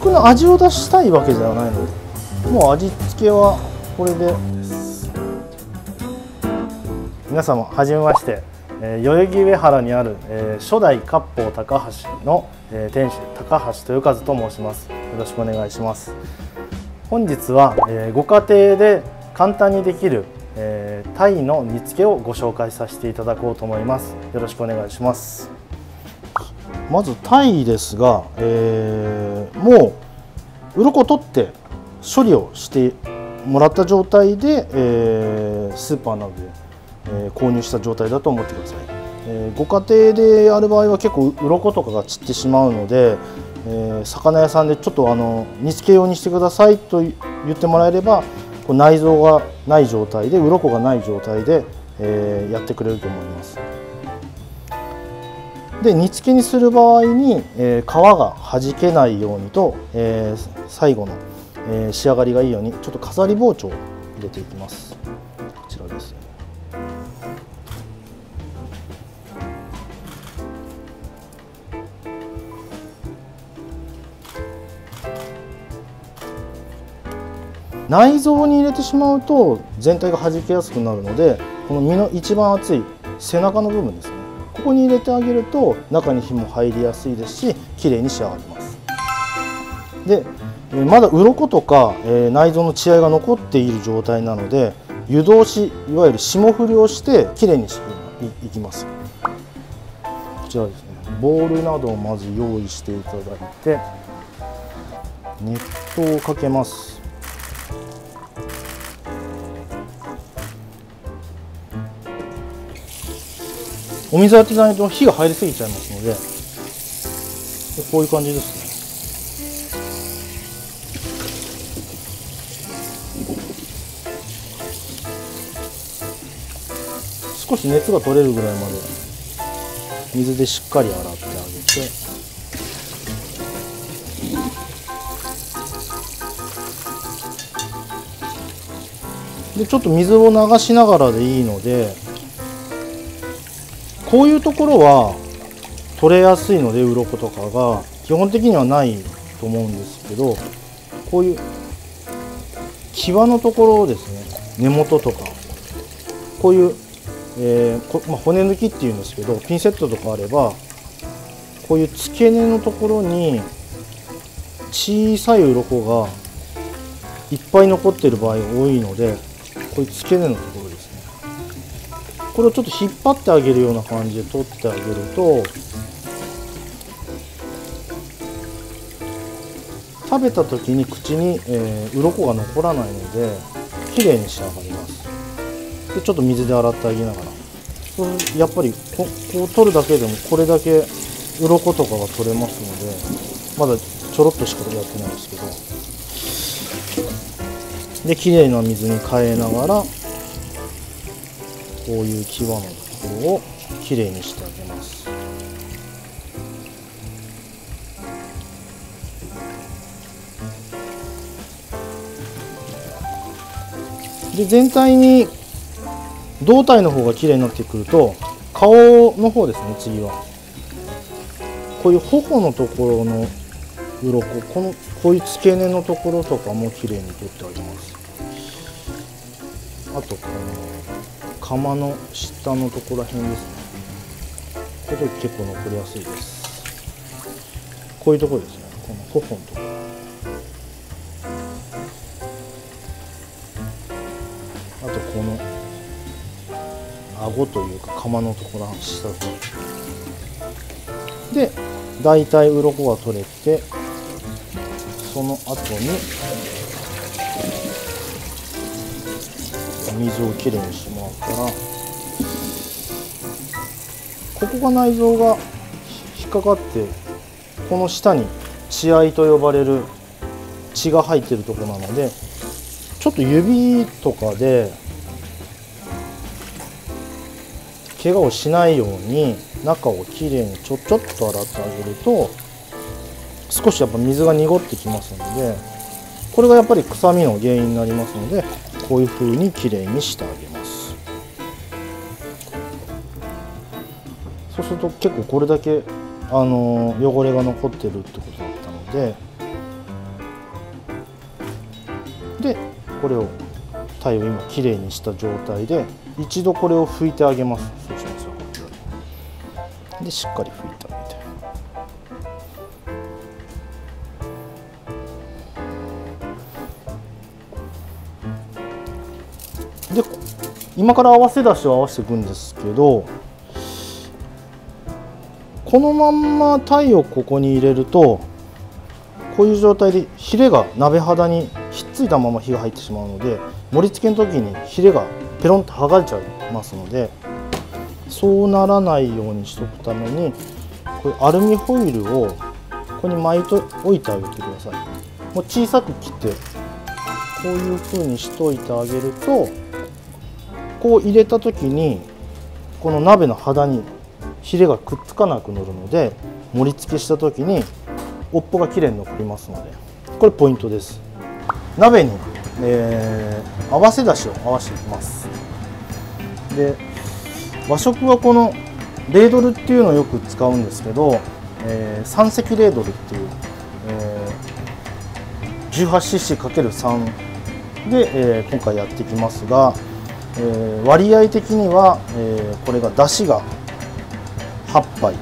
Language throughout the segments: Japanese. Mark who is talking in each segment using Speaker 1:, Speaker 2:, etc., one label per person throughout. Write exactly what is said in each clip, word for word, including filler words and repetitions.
Speaker 1: 肉の味を出したいわけではないので、もう味付けはこれで。皆様はじめまして、えー、代々木上原にある、えー、初代割烹高橋の、えー、店主高橋豊和と申します。よろしくお願いします。本日は、えー、ご家庭で簡単にできる、えー、鯛の煮付けをご紹介させていただこうと思います。よろしくお願いします。まず鯛ですが、えー、もう鱗取って処理をしてもらった状態で、えー、スーパーなどでえー、購入した状態だと思ってください。えー、ご家庭である場合は結構鱗とかが散ってしまうので、えー、魚屋さんでちょっとあの煮付け用にしてくださいと言ってもらえれば、こう内臓がない状態で鱗がない状態で、えー、やってくれると思います。で煮付けにする場合に、えー、皮が弾けないようにと、えー、最後の、えー、仕上がりがいいようにちょっと飾り包丁を入れていきます。こちらです。内臓に入れてしまうと全体が弾けやすくなるので、この身の一番厚い背中の部分ですね、ここに入れてあげると中に火も入りやすいですし、綺麗に仕上がります。でまだ鱗とか内臓の血合いが残っている状態なので、湯通し、いわゆる霜降りをして綺麗にしていきます。こちらですね、ボウルなどをまず用意していただいて熱湯をかけます。お水当てないと火が入りすぎちゃいますので、こういう感じですね。少し熱が取れるぐらいまで水でしっかり洗ってあげて、でちょっと水を流しながらでいいので、こういうところは取れやすいので鱗とかが基本的にはないと思うんですけど、こういう際のところですね、根元とかこういう、えーこまあ、骨抜きっていうんですけど、ピンセットとかあればこういう付け根のところに小さい鱗がいっぱい残っている場合が多いので、こういう付け根のところですね、これをちょっと引っ張ってあげるような感じで取ってあげると、食べた時に口に、えー、鱗が残らないので綺麗に仕上がります。でちょっと水で洗ってあげながら、やっぱり こ, こう取るだけでもこれだけ鱗とかが取れますので、まだちょろっとしかやってないですけど、で綺麗な水に変えながらこういう際のところをきれいにしてあげます。で全体に胴体の方がきれいになってくると、顔の方ですね、次はこういう頬のところの鱗、このこういう付け根のところとかもきれいに取ってあげます。あとこの釜の下のところら辺ですね、これ結構残りやすいです。こういうところですね、この頬のところ、あとこの顎というか釜のところの下とでだいたい鱗が取れて、その後に水をきれいにしてもらったら、ここが内臓が引っかかって、この下に血合いと呼ばれる血が入っているところなので、ちょっと指とかで怪我をしないように中をきれいにちょちょっと洗ってあげると、少しやっぱ水が濁ってきますので、これがやっぱり臭みの原因になりますので、こういう風にきれいにしてあげます。そうすると結構これだけあの汚れが残ってるってことだったので、 でこれを鯛を今きれいにした状態で一度これを拭いてあげます。そうしますよ。でしっかり拭いてあげて、で今から合わせだしを合わせていくんですけど、このまんま鯛をここに入れるとこういう状態でヒレが鍋肌にひっついたまま火が入ってしまうので、盛り付けの時にヒレがペロンと剥がれちゃいますので、そうならないようにしておくためにこれアルミホイルをここに巻いておいてあげてください。もう小さく切ってこういう風にしといてあげると、こう入れた時にこの鍋の肌にヒレがくっつかなくなるので、盛り付けした時に尾っぽがきれいに残りますので、これポイントです。鍋に、えー、合わせだしを合わせていきます。で和食はこのレードルっていうのをよく使うんですけど、えー、さん隻レードルっていう、えー、じゅうはちシーシーかけるさん で、えー、今回やっていきますが、えー、割合的には、えー、これがだしがはっぱい、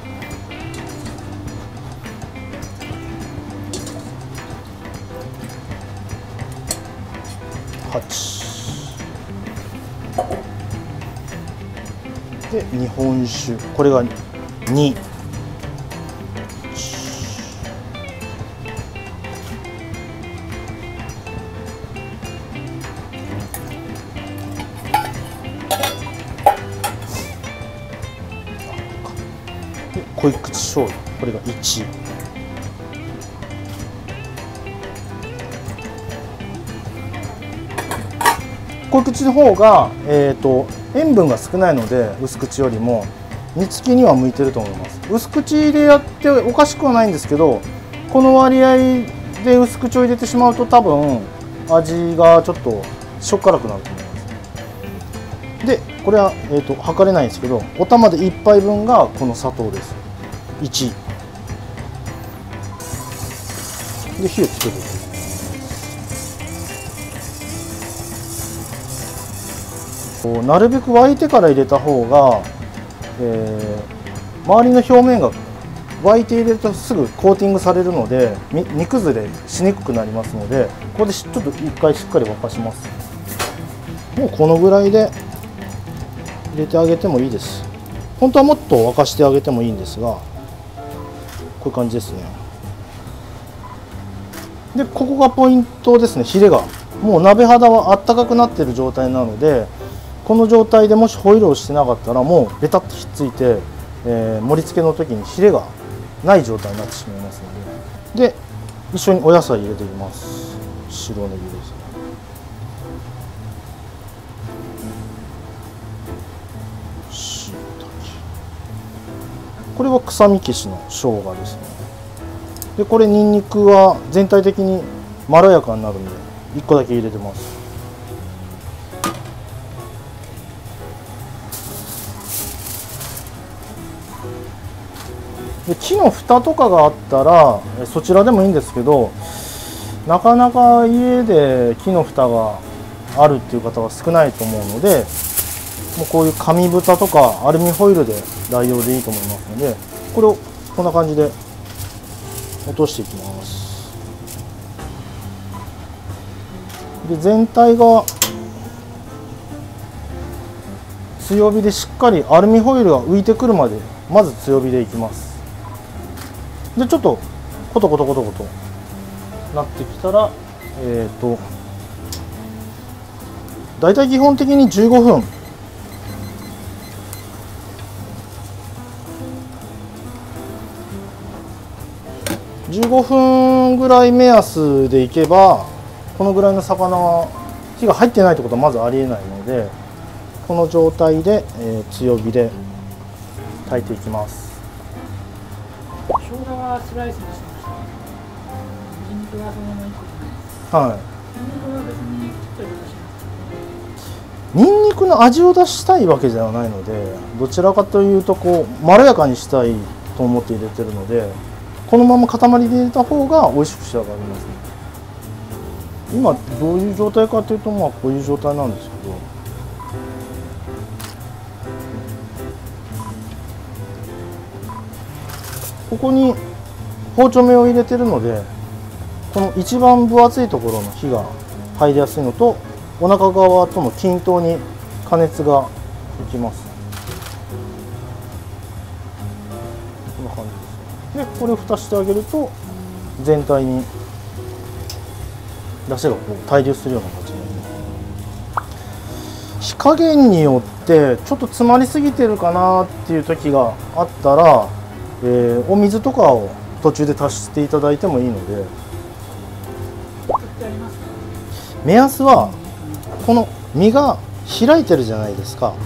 Speaker 1: はちで日本酒、これがに、で濃い口醤油、これがいち、濃い口の方が、えーと塩分が少ないので薄口よりも煮つきには向いてると思います。薄口でやっておかしくはないんですけど、この割合で薄口を入れてしまうと多分味がちょっとしょっ辛くなると思います。でこれは、えーと測れないんですけど、お玉でいっぱいぶんがこの砂糖です。いちで火をつけていく。なるべく沸いてから入れた方が、えー、周りの表面が沸いて入れるとすぐコーティングされるので煮崩れしにくくなりますので、ここでちょっと一回しっかり沸かします。もうこのぐらいで入れてあげてもいいです。本当はもっと沸かしてあげてもいいんですが、こういう感じですね。でここがポイントですね。ヒレがもう鍋肌はあったかくなっている状態なので、この状態でもしホイルをしてなかったらもうベタッとひっついて、えー、盛り付けの時にヒレがない状態になってしまいますので、で一緒にお野菜入れていきます。白ネギです。しいたけ、これは臭み消しの生姜ですね。でこれにんにくは全体的にまろやかになるんでいっこだけ入れてます。で木の蓋とかがあったらそちらでもいいんですけど、なかなか家で木の蓋があるっていう方は少ないと思うので、もうこういう紙蓋とかアルミホイルで代用でいいと思いますので、これをこんな感じで落としていきます。で全体が強火でしっかりアルミホイルが浮いてくるまでまず強火でいきます。でちょっとコトコトコトコトなってきたら、えっとだいたい基本的にじゅうごふんじゅうごふんぐらい目安でいけば、このぐらいの魚は火が入ってないってことはまずありえないので、この状態で、えー、強火で炊いていきます。
Speaker 2: 生姜はスライスにしました。ニンニクはそのままいっこじゃないです。はい。ニンニクは別にちょっと入れたします。
Speaker 1: ニンニクの味を出したいわけではないので、どちらかというとこうまろやかにしたいと思って入れてるので、このまま塊で入れた方が美味しく仕上がりますね。 今どういう状態かというと、まあこういう状態なんですけど、ここに包丁目を入れてるので、この一番分厚いところの火が入りやすいのと、お腹側との均等に加熱がいきます。こんな感じです。でこれを蓋してあげると全体に出汁がこう対流するような感じになります。火加減によってちょっと詰まりすぎてるかなっていう時があったら、えー、お水とかを途中で足していただいてもいいので、目安はこの身が開いてるじゃないですか。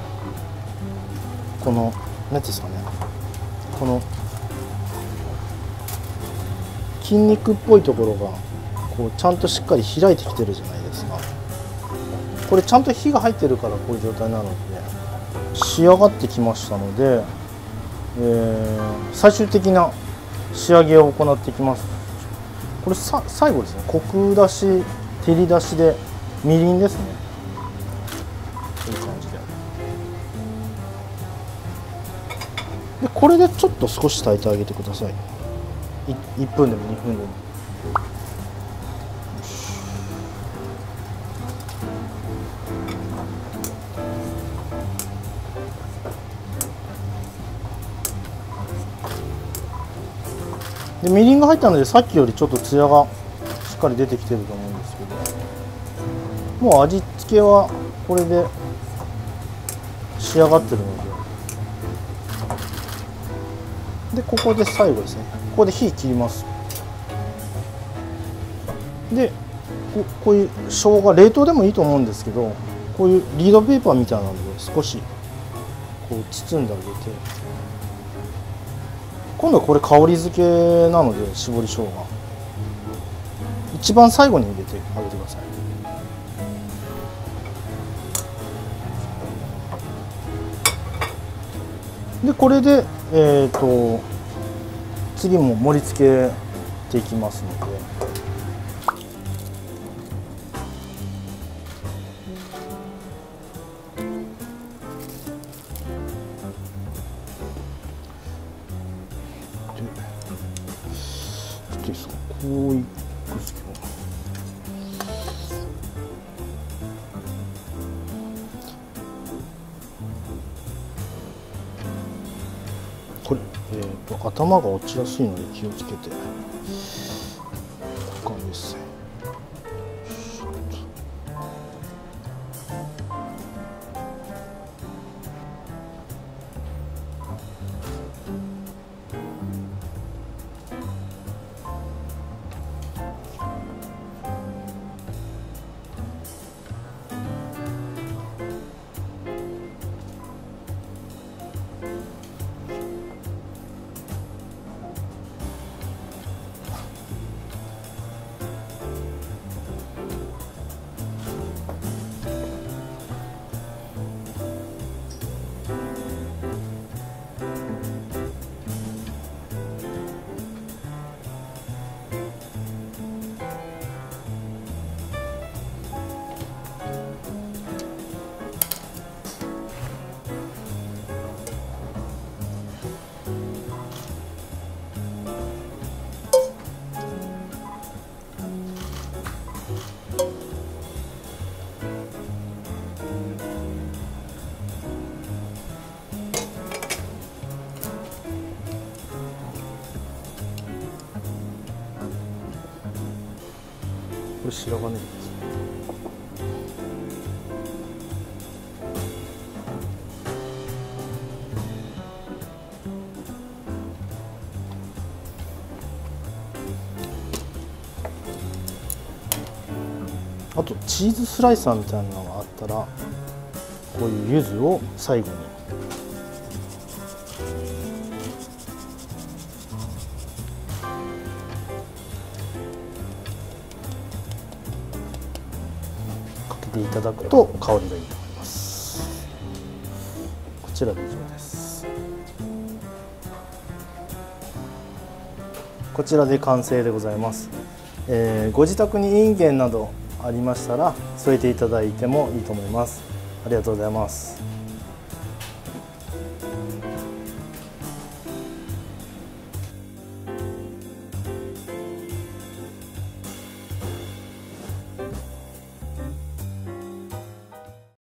Speaker 1: この何ていうんですかね、この筋肉っぽいところがこうちゃんとしっかり開いてきてるじゃないですか。これちゃんと火が入ってるからこういう状態なので、仕上がってきましたので、えー、最終的な仕上げを行っていきます。これさ最後ですね、コク出し、照り出しでみりんですね。こういう感じで。でこれでちょっと少し炊いてあげてください。いっぷんでもにふんでも。でみりんが入ったので、さっきよりちょっとツヤがしっかり出てきてると思うんですけど、もう味付けはこれで仕上がってるので、でここで最後ですね、ここで火切ります。で こ, こういう生姜、冷凍でもいいと思うんですけど、こういうリードペーパーみたいなので少しこう包んであげて、今度はこれ香り付けなので、絞り生姜一番最後に入れてあげてください。でこれで、えー、と次も盛り付けていきますので、でちょっといいですか、こういくんですけど、これ、えー、と頭が落ちやすいので気をつけて、こういう感じですね。これ白髪ネギです。あとチーズスライサーみたいなのがあったら、こういう柚子を最後にかけていただくと香りがいいと思います。こちらで以上です。こちらで完成でございます。 えー、ご自宅にインゲンなどありましたら添えていただいてもいいと思います。ありがとうございます。